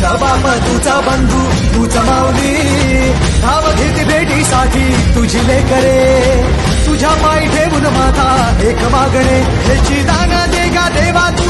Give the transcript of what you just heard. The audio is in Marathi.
बाप तुझा बंधू तूच माऊली, धाव घेते भेटीसाठी तुझी लेकरे, तुझ्या पायी ठेवून माथा एक मागणे, याची दान दे गा देवा तू